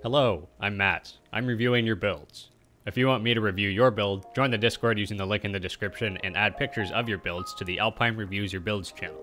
Hello, I'm Matt. I'm reviewing your builds. If you want me to review your build, join the Discord using the link in the description and add pictures of your builds to the Alpine Reviews Your Builds channel.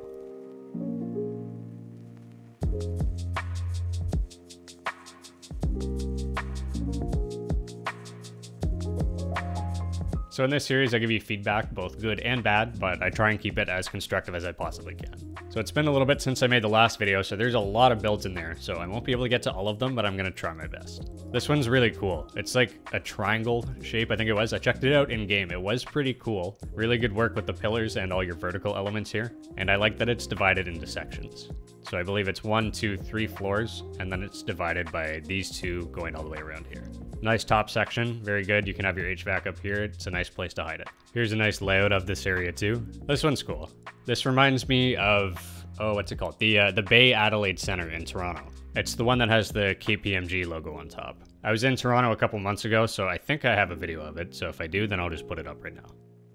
So in this series, I give you feedback, both good and bad, but I try and keep it as constructive as I possibly can. So it's been a little bit since I made the last video, so there's a lot of builds in there, so I won't be able to get to all of them, but I'm gonna try my best. This one's really cool. It's like a triangle shape, I think it was. I checked it out in game. It was pretty cool. Really good work with the pillars and all your vertical elements here. And I like that it's divided into sections. So I believe it's 1, 2, 3 floors, and then it's divided by these two going all the way around here. Nice top section, very good. You can have your HVAC up here. It's a nice place to hide it. Here's a nice layout of this area too. This one's cool. This reminds me of, what's it called? The Bay Adelaide Center in Toronto. It's the one that has the KPMG logo on top. I was in Toronto a couple months ago, so I think I have a video of it. So if I do, then I'll just put it up right now.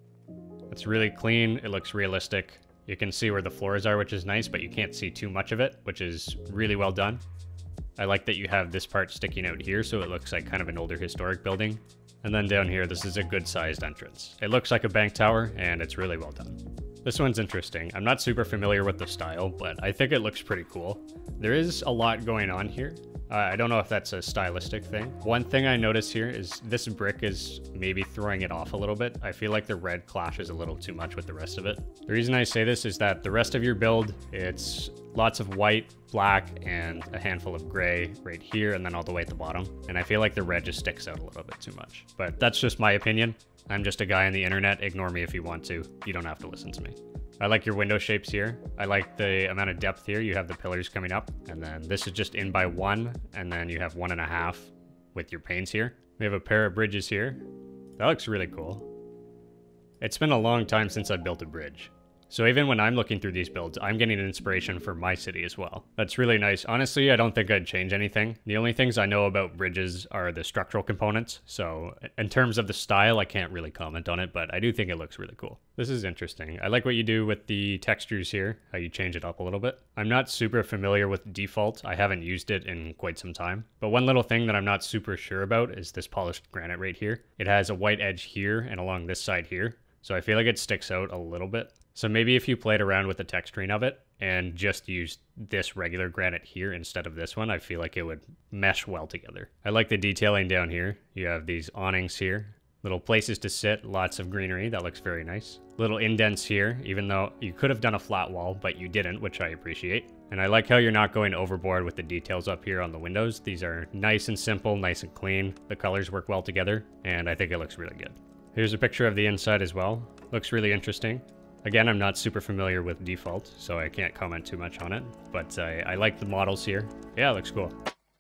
It's really clean. It looks realistic. You can see where the floors are, which is nice, but you can't see too much of it, which is really well done. I like that you have this part sticking out here, so it looks like kind of an older historic building. And then down here, this is a good sized entrance. It looks like a bank tower, and it's really well done. This one's interesting. I'm not super familiar with the style, but I think it looks pretty cool. There is a lot going on here. I don't know if that's a stylistic thing. One thing I notice here is this brick is maybe throwing it off a little bit. I feel like the red clashes a little too much with the rest of it. The reason I say this is that the rest of your build, it's lots of white, black, and a handful of gray right here, and then all the way at the bottom. And I feel like the red just sticks out a little bit too much. But that's just my opinion. I'm just a guy on the internet. Ignore me if you want to. You don't have to listen to me. I like your window shapes here. I like the amount of depth here. You have the pillars coming up, and then this is just in by 1, and then you have 1.5 with your panes here. We have a pair of bridges here. That looks really cool. It's been a long time since I built a bridge. So even when I'm looking through these builds, I'm getting an inspiration for my city as well. That's really nice. Honestly, I don't think I'd change anything. The only things I know about bridges are the structural components. So in terms of the style, I can't really comment on it, but I do think it looks really cool. This is interesting. I like what you do with the textures here, how you change it up a little bit. I'm not super familiar with default. I haven't used it in quite some time. But one little thing that I'm not super sure about is this polished granite right here. It has a white edge here and along this side here. So I feel like it sticks out a little bit. So maybe if you played around with the texturing of it and just used this regular granite here instead of this one, I feel like it would mesh well together. I like the detailing down here. You have these awnings here, little places to sit, lots of greenery. That looks very nice. Little indents here, even though you could have done a flat wall, but you didn't, which I appreciate. And I like how you're not going overboard with the details up here on the windows. These are nice and simple, nice and clean. The colors work well together, and I think it looks really good. Here's a picture of the inside as well. Looks really interesting. Again, I'm not super familiar with default, so I can't comment too much on it, but I like the models here. Yeah, it looks cool.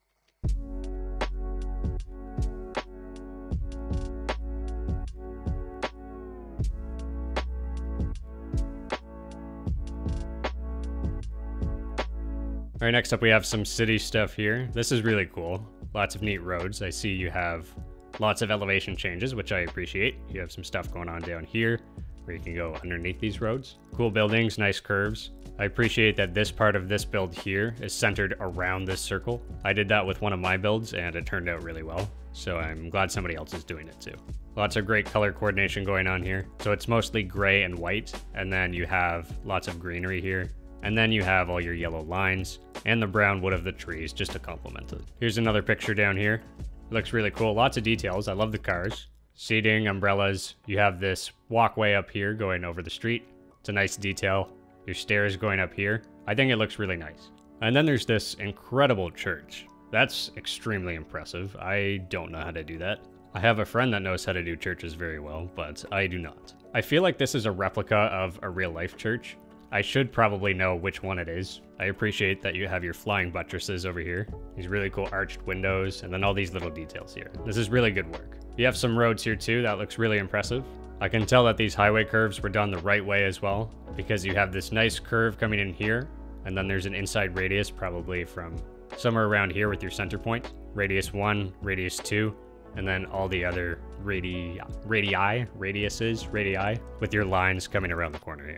All right, next up we have some city stuff here. This is really cool. Lots of neat roads. I see you have lots of elevation changes, which I appreciate. You have some stuff going on down here, where you can go underneath these roads. Cool buildings, nice curves. I appreciate that this part of this build here is centered around this circle. I did that with one of my builds and it turned out really well. So I'm glad somebody else is doing it too. Lots of great color coordination going on here. So it's mostly gray and white, and then you have lots of greenery here. And then you have all your yellow lines and the brown wood of the trees just to complement it. Here's another picture down here. It looks really cool. Lots of details. I love the cars. Seating, umbrellas. You have this walkway up here going over the street. It's a nice detail. Your stairs going up here. I think it looks really nice. And then there's this incredible church. That's extremely impressive. I don't know how to do that. I have a friend that knows how to do churches very well, but I do not. I feel like this is a replica of a real life church. I should probably know which one it is. I appreciate that you have your flying buttresses over here. These really cool arched windows, and then all these little details here. This is really good work. You have some roads here too. That looks really impressive. I can tell that these highway curves were done the right way as well, because you have this nice curve coming in here, and then there's an inside radius probably from somewhere around here with your center point. Radius 1, radius 2, and then all the other radii with your lines coming around the corner here.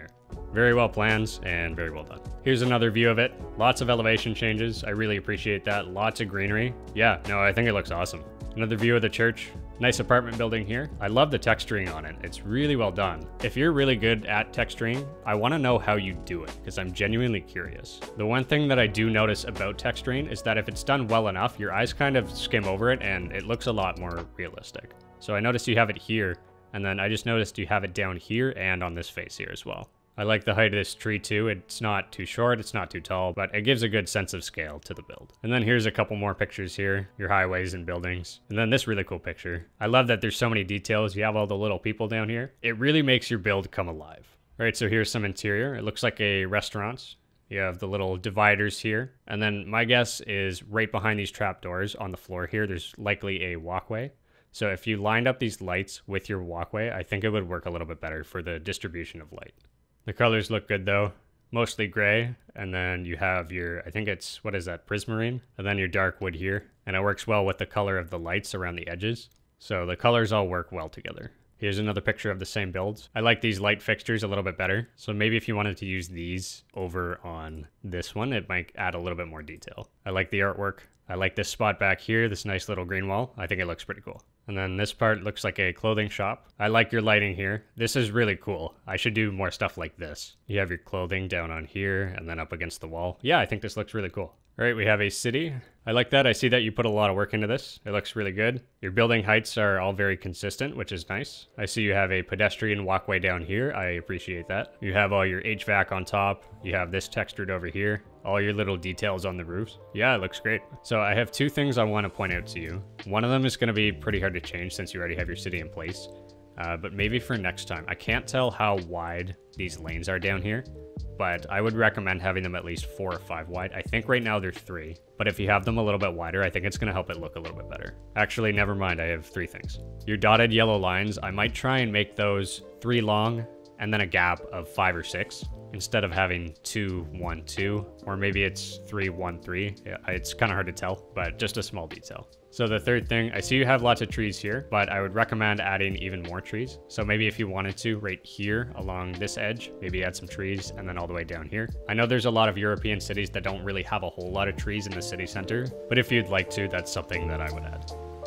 Very well planned and very well done. Here's another view of it. Lots of elevation changes. I really appreciate that. Lots of greenery. Yeah, no, I think it looks awesome. Another view of the church. Nice apartment building here. I love the texturing on it. It's really well done. If you're really good at texturing, I want to know how you do it because I'm genuinely curious. The one thing that I do notice about texturing is that if it's done well enough, your eyes kind of skim over it and it looks a lot more realistic. So I noticed you have it here, and then I just noticed you have it down here and on this face here as well. I like the height of this tree too. It's not too short, it's not too tall, but it gives a good sense of scale to the build. And then here's a couple more pictures here, your highways and buildings. And then this really cool picture. I love that there's so many details. You have all the little people down here. It really makes your build come alive. All right, so here's some interior. It looks like a restaurant. You have the little dividers here. And then my guess is right behind these trapdoors on the floor here, there's likely a walkway. So if you lined up these lights with your walkway, I think it would work a little bit better for the distribution of light. The colors look good though, mostly gray, and then you have your, I think it's, what is that, prismarine? And then your dark wood here, and it works well with the color of the lights around the edges. So the colors all work well together. Here's another picture of the same builds. I like these light fixtures a little bit better, so maybe if you wanted to use these over on this one, it might add a little bit more detail. I like the artwork. I like this spot back here, this nice little green wall. I think it looks pretty cool. And then this part looks like a clothing shop. I like your lighting here. This is really cool. I should do more stuff like this. You have your clothing down on here and then up against the wall. Yeah, I think this looks really cool. All right, we have a city. I like that. I see that you put a lot of work into this. It looks really good. Your building heights are all very consistent, which is nice. I see you have a pedestrian walkway down here. I appreciate that. You have all your HVAC on top. You have this textured over here. All your little details on the roofs. Yeah, it looks great. So I have two things I want to point out to you. One of them is going to be pretty hard to change since you already have your city in place. But maybe for next time. I can't tell how wide these lanes are down here, but I would recommend having them at least 4 or 5 wide. I think right now they're 3, but if you have them a little bit wider, I think it's going to help it look a little bit better. Actually, never mind. I have 3 things. Your dotted yellow lines, I might try and make those 3 long and then a gap of 5 or 6 instead of having 2, 1, 2, or maybe it's 3, 1, 3. Yeah, it's kind of hard to tell, but just a small detail. So the third thing, I see you have lots of trees here, but I would recommend adding even more trees. So maybe if you wanted to, right here along this edge, maybe add some trees and then all the way down here. I know there's a lot of European cities that don't really have a whole lot of trees in the city center, but if you'd like to, that's something that I would add.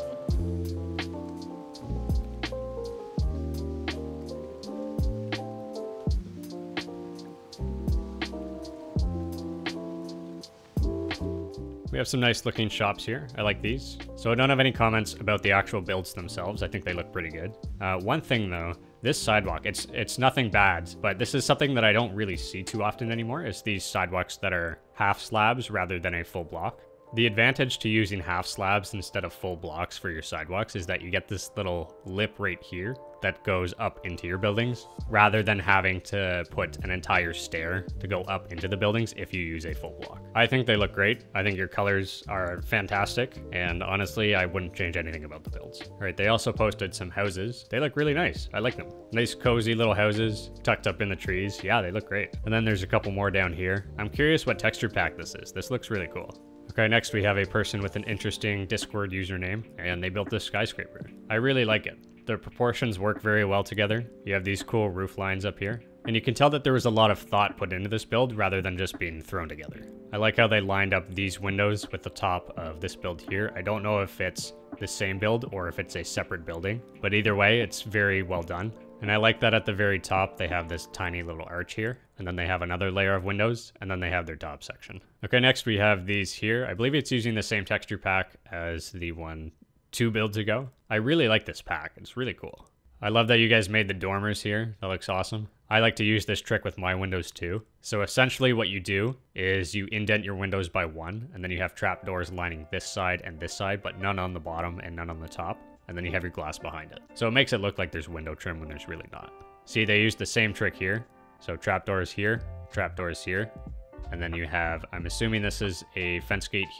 We have some nice looking shops here. I like these. So I don't have any comments about the actual builds themselves. I think they look pretty good. One thing though, this sidewalk, it's nothing bad, but this is something that I don't really see too often anymore, is these sidewalks that are half slabs rather than a full block. The advantage to using half slabs instead of full blocks for your sidewalks is that you get this little lip right here that goes up into your buildings rather than having to put an entire stair to go up into the buildings if you use a full block. I think they look great. I think your colors are fantastic, and honestly, I wouldn't change anything about the builds. All right, they also posted some houses. They look really nice. I like them. Nice cozy little houses tucked up in the trees. Yeah, they look great. And then there's a couple more down here. I'm curious what texture pack this is. This looks really cool. Okay, next we have a person with an interesting Discord username, and they built this skyscraper. I really like it. The proportions work very well together. You have these cool roof lines up here, and you can tell that there was a lot of thought put into this build rather than just being thrown together. I like how they lined up these windows with the top of this build here. I don't know if it's the same build or if it's a separate building, but either way, it's very well done. And I like that at the very top, they have this tiny little arch here, and then they have another layer of windows, and then they have their top section. Okay, next we have these here. I believe it's using the same texture pack as the one 2 builds ago. I really like this pack. It's really cool. I love that you guys made the dormers here. That looks awesome. I like to use this trick with my windows too. So essentially what you do is you indent your windows by 1, and then you have trapdoors lining this side and this side, but none on the bottom and none on the top. And then you have your glass behind it. So it makes it look like there's window trim when there's really not. See, they used the same trick here. So trapdoors here, and then you have, I'm assuming this is a fence gate here,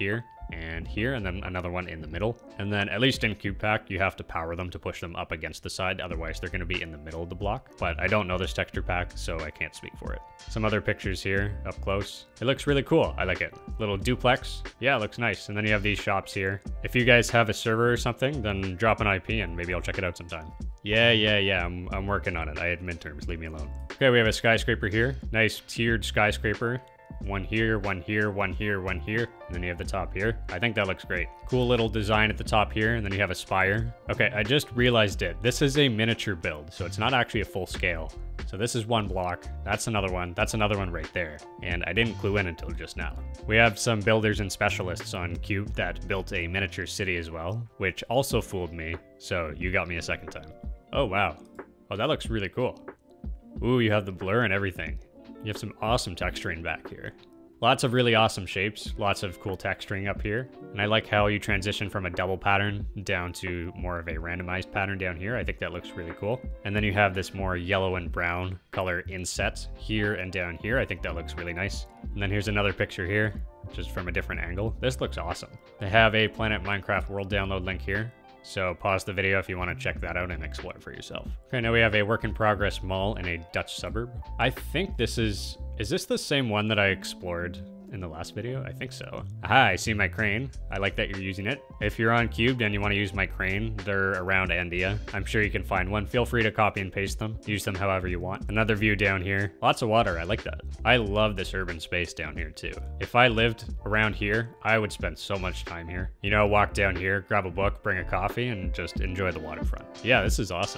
and here, and then another one in the middle. And then at least in CubePack, you have to power them to push them up against the side. Otherwise, they're going to be in the middle of the block. But I don't know this texture pack, so I can't speak for it. Some other pictures here up close. It looks really cool. I like it. Little duplex. Yeah, it looks nice. And then you have these shops here. If you guys have a server or something, then drop an IP and maybe I'll check it out sometime. Yeah. I'm working on it. I had midterms. Leave me alone. Okay, we have a skyscraper here. Nice tiered skyscraper. One here, one here, one here, one here, and then you have the top here. I think that looks great. Cool little design at the top here, and then you have a spire. Okay, I just realized it. This is a miniature build, so it's not actually a full scale. So this is one block, that's another one right there. And I didn't clue in until just now. We have some builders and specialists on Cube that built a miniature city as well, which also fooled me, so you got me a second time. Oh, wow. Oh, that looks really cool. Ooh, you have the blur and everything. You have some awesome texturing back here. Lots of really awesome shapes, lots of cool texturing up here. And I like how you transition from a double pattern down to more of a randomized pattern down here. I think that looks really cool. And then you have this more yellow and brown color inset here and down here. I think that looks really nice. And then here's another picture here, just from a different angle. This looks awesome. They have a Planet Minecraft World download link here. So pause the video if you want to check that out and explore for yourself. Okay, now we have a work in progress mall in a Dutch suburb. I think this is this the same one that I explored in the last video? I think so. Aha, I see my crane. I like that you're using it. If you're on Cubed and you want to use my crane, they're around Andia. I'm sure you can find one. Feel free to copy and paste them. Use them however you want. Another view down here. Lots of water. I like that. I love this urban space down here too. If I lived around here, I would spend so much time here. You know, walk down here, grab a book, bring a coffee, and just enjoy the waterfront. Yeah, this is awesome.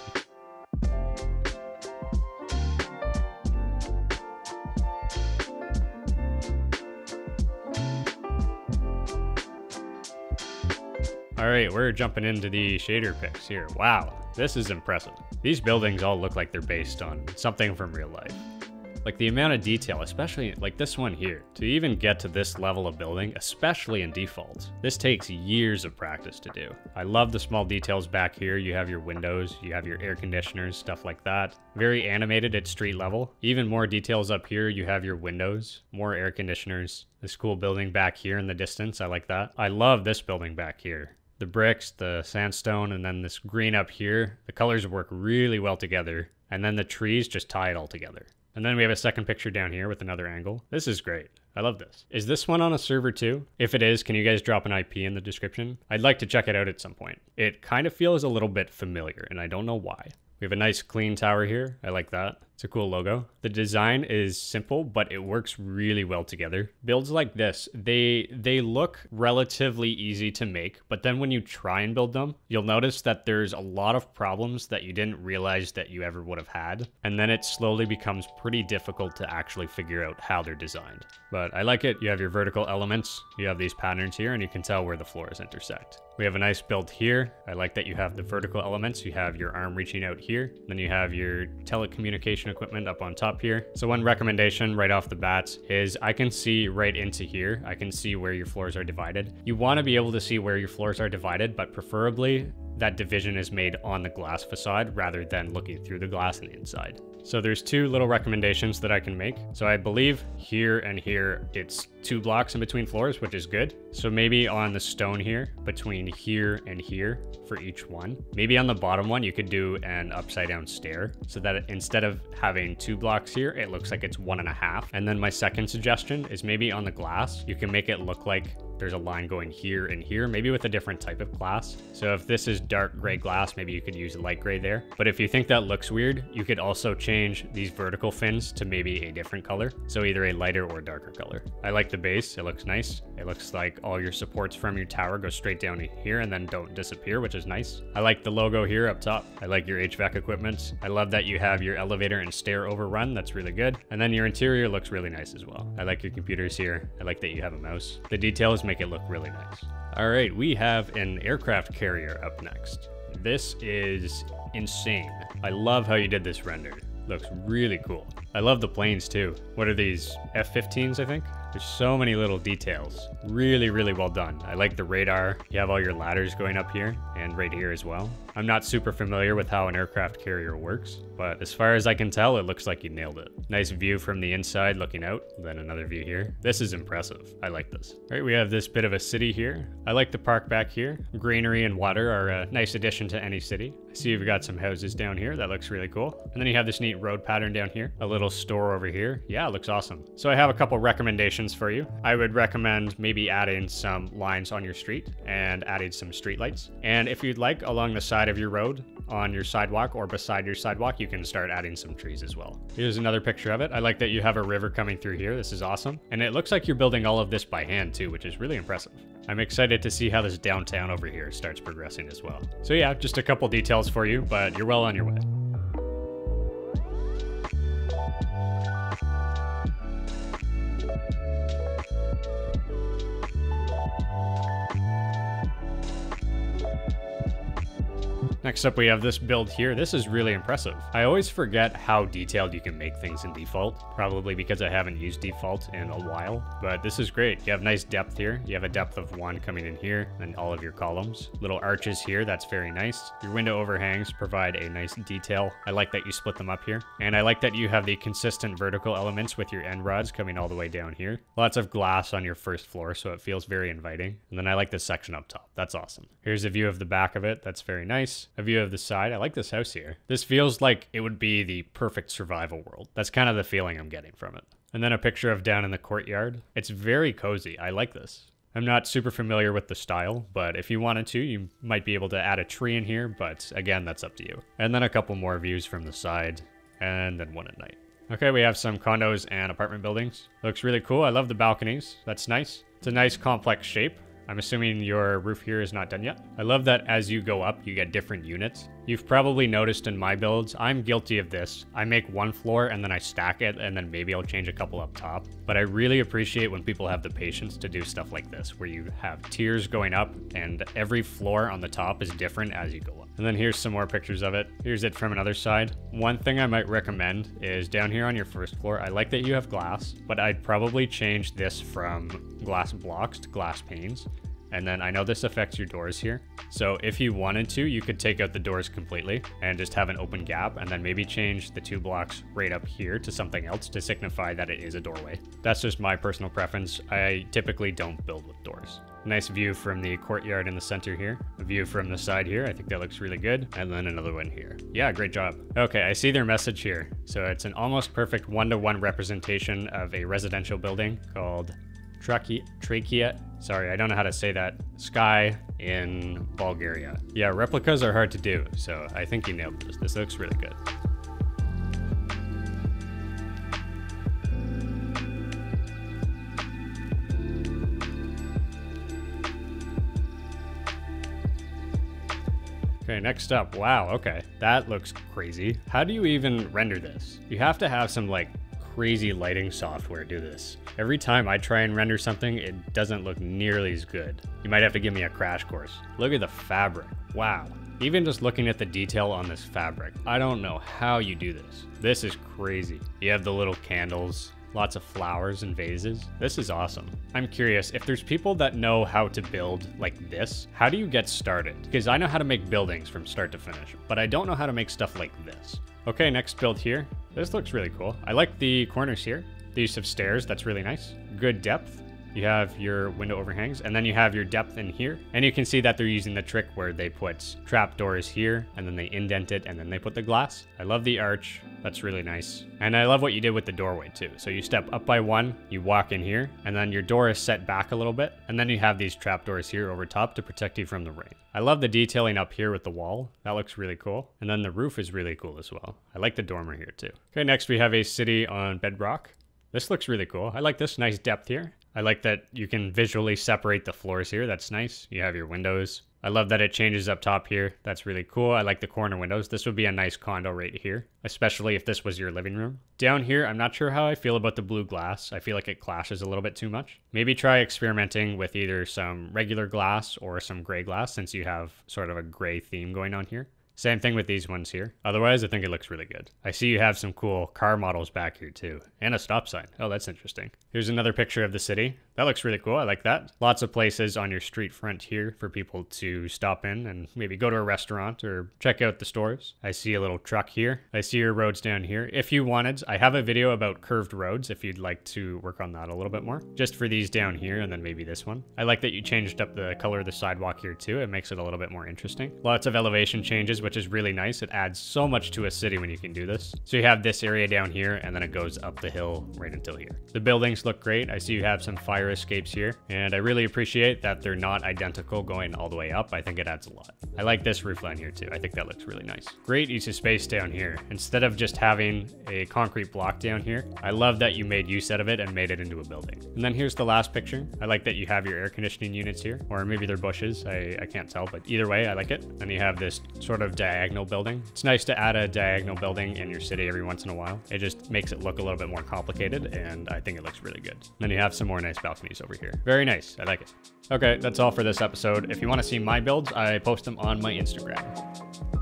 All right, we're jumping into the shader picks here. Wow, this is impressive. These buildings all look like they're based on something from real life. Like the amount of detail, especially like this one here, to even get to this level of building, especially in default, this takes years of practice to do. I love the small details back here. You have your windows, you have your air conditioners, stuff like that. Very animated at street level. Even more details up here, you have your windows, more air conditioners. This cool building back here in the distance, I like that. I love this building back here. The bricks, the sandstone, and then this green up here. The colors work really well together. And then the trees just tie it all together. And then we have a second picture down here with another angle. This is great. I love this. Is this one on a server too? If it is, can you guys drop an IP in the description? I'd like to check it out at some point. It kind of feels a little bit familiar, and I don't know why. We have a nice clean tower here. I like that. It's a cool logo. The design is simple, but it works really well together. Builds like this, they look relatively easy to make, but then when you try and build them, you'll notice that there's a lot of problems that you didn't realize that you ever would have had. And then it slowly becomes pretty difficult to actually figure out how they're designed. But I like it. You have your vertical elements. You have these patterns here, and you can tell where the floors intersect. We have a nice build here. I like that you have the vertical elements. You have your arm reaching out here. Then you have your telecommunication equipment up on top here. So one recommendation right off the bat is I can see right into here. I can see where your floors are divided. You want to be able to see where your floors are divided, but preferably that division is made on the glass facade rather than looking through the glass and inside. So there's two little recommendations that I can make. So I believe here and here, it's 2 blocks in between floors, which is good. So maybe on the stone here, between here and here for each one. Maybe on the bottom one, you could do an upside down stair so that instead of having 2 blocks here, it looks like it's 1.5. And then my second suggestion is maybe on the glass, you can make it look like there's a line going here and here, maybe with a different type of glass. So if this is dark gray glass, maybe you could use light gray there. But if you think that looks weird, you could also change these vertical fins to maybe a different color. So either a lighter or darker color. I like the base, it looks nice. It looks like all your supports from your tower go straight down to here and then don't disappear, which is nice. I like the logo here up top. I like your HVAC equipment. I love that you have your elevator and stair overrun. That's really good. And then your interior looks really nice as well. I like your computers here. I like that you have a mouse. The details make it look really nice. All right, we have an aircraft carrier up next. This is insane. I love how you did this render. Looks really cool. I love the planes too. What are these? F-15s, I think? There's so many little details. Really, really well done. I like the radar. You have all your ladders going up here and right here as well. I'm not super familiar with how an aircraft carrier works, but as far as I can tell, it looks like you nailed it. Nice view from the inside looking out, then another view here. This is impressive. I like this. All right, we have this bit of a city here. I like the park back here. Greenery and water are a nice addition to any city. I see you've got some houses down here. That looks really cool. And then you have this neat road pattern down here. A little store over here. Yeah, it looks awesome. So I have a couple recommendations for you. I would recommend maybe adding some lines on your street and adding some street lights. And if you'd like, along the side of your road, on your sidewalk or beside your sidewalk, you can start adding some trees as well. Here's another picture of it. I like that you have a river coming through here. This is awesome. And it looks like you're building all of this by hand too, which is really impressive. I'm excited to see how this downtown over here starts progressing as well. So yeah, just a couple details for you, but you're well on your way. Next up, we have this build here. This is really impressive. I always forget how detailed you can make things in default, probably because I haven't used default in a while, but this is great. You have nice depth here. You have a depth of 1 coming in here, and all of your columns. Little arches here, that's very nice. Your window overhangs provide a nice detail. I like that you split them up here. And I like that you have the consistent vertical elements with your end rods coming all the way down here. Lots of glass on your first floor, so it feels very inviting. And then I like this section up top. That's awesome. Here's a view of the back of it. That's very nice. A view of the side. I like this house here. This feels like it would be the perfect survival world. That's kind of the feeling I'm getting from it. And then a picture of down in the courtyard. It's very cozy. I like this. I'm not super familiar with the style, but if you wanted to, you might be able to add a tree in here, but again, that's up to you. And then a couple more views from the side, and then one at night. Okay, we have some condos and apartment buildings. Looks really cool. I love the balconies. That's nice. It's a nice complex shape. I'm assuming your roof here is not done yet. I love that as you go up, you get different units. You've probably noticed in my builds, I'm guilty of this. I make one floor and then I stack it and then maybe I'll change a couple up top. But I really appreciate when people have the patience to do stuff like this, where you have tiers going up and every floor on the top is different as you go up. And then here's some more pictures of it. Here's it from another side. One thing I might recommend is down here on your first floor, I like that you have glass, but I'd probably change this from glass blocks to glass panes. And then I know this affects your doors here. So if you wanted to, you could take out the doors completely and just have an open gap and then maybe change the 2 blocks right up here to something else to signify that it is a doorway. That's just my personal preference. I typically don't build with doors. Nice view from the courtyard in the center here. A view from the side here. I think that looks really good. And then another one here. Yeah, great job. Okay, I see their message here. So it's an almost perfect 1-to-1 representation of a residential building called Trachea. Sorry, I don't know how to say that. Sky in Bulgaria. Yeah, replicas are hard to do, so I think you nailed this. This looks really good. Okay, next up. Wow, okay. That looks crazy. How do you even render this? You have to have some like crazy lighting software do this. Every time I try and render something, it doesn't look nearly as good. You might have to give me a crash course. Look at the fabric. Wow. Even just looking at the detail on this fabric, I don't know how you do this. This is crazy. You have the little candles, lots of flowers and vases. This is awesome. I'm curious, if there's people that know how to build like this, how do you get started? Because I know how to make buildings from start to finish, but I don't know how to make stuff like this. Okay, next build here. This looks really cool. I like the corners here. The use of stairs, that's really nice. Good depth. You have your window overhangs, and then you have your depth in here. And you can see that they're using the trick where they put trapdoors here, and then they indent it, and then they put the glass. I love the arch. That's really nice. And I love what you did with the doorway too. So you step up by 1, you walk in here, and then your door is set back a little bit, and then you have these trapdoors here over top to protect you from the rain. I love the detailing up here with the wall. That looks really cool. And then the roof is really cool as well. I like the dormer here too. Okay, next we have a city on bedrock. This looks really cool. I like this nice depth here. I like that you can visually separate the floors here. That's nice. You have your windows. I love that it changes up top here. That's really cool. I like the corner windows. This would be a nice condo right here, especially if this was your living room. Down here, I'm not sure how I feel about the blue glass. I feel like it clashes a little bit too much. Maybe try experimenting with either some regular glass or some gray glass, since you have sort of a gray theme going on here. Same thing with these ones here. Otherwise, I think it looks really good. I see you have some cool car models back here too. And a stop sign. Oh, that's interesting. Here's another picture of the city. That looks really cool. I like that. Lots of places on your street front here for people to stop in and maybe go to a restaurant or check out the stores. I see a little truck here. I see your roads down here. If you wanted, I have a video about curved roads if you'd like to work on that a little bit more. Just for these down here and then maybe this one. I like that you changed up the color of the sidewalk here too. It makes it a little bit more interesting. Lots of elevation changes, which is really nice. It adds so much to a city when you can do this. So you have this area down here and then it goes up the hill right until here. The buildings look great. I see you have some fire escapes here, and I really appreciate that they're not identical going all the way up. I think it adds a lot. I like this roof line here too. I think that looks really nice. Great use of space down here. Instead of just having a concrete block down here, I love that you made use out of it and made it into a building. And then here's the last picture. I like that you have your air conditioning units here, or maybe they're bushes. I can't tell, but either way, I like it. Then you have this sort of diagonal building. It's nice to add a diagonal building in your city every once in a while. It just makes it look a little bit more complicated, and I think it looks really good. Then you have some more nice balconies over here. Very nice. I like it. Okay, that's all for this episode. If you want to see my builds, I post them on my Instagram.